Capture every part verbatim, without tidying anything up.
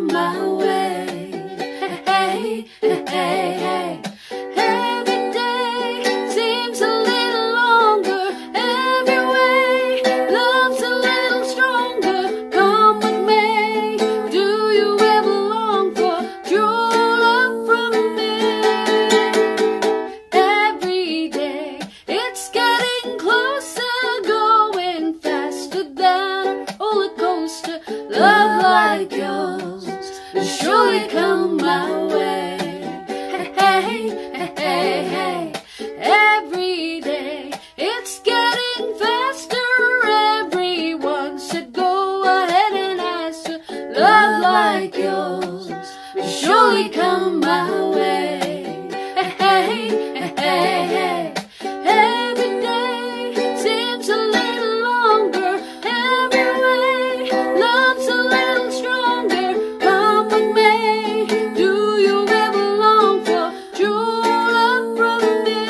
come my way. Hey, hey, hey, hey. Every day seems a little longer. Every way love's a little stronger. Come with me. Do you ever long for true love from me? Every day it's getting closer, going faster than a roller coaster. Love like yours will surely come my way. Hey, hey, hey, hey. Every day it's getting faster. Everyone should go ahead and ask her. Love like yours will surely come my way. Hey, hey, hey, hey. Every day seems a little longer. Every way love's a little stronger. Come with me. Do you ever long for true love from me?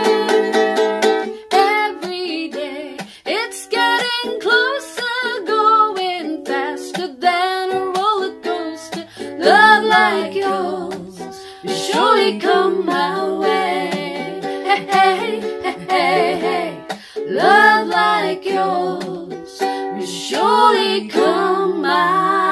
Every day it's getting closer, going faster than a roller coaster. Love like yours will surely come my way. Hey, hey, hey, hey, hey. Love like yours will surely come my way.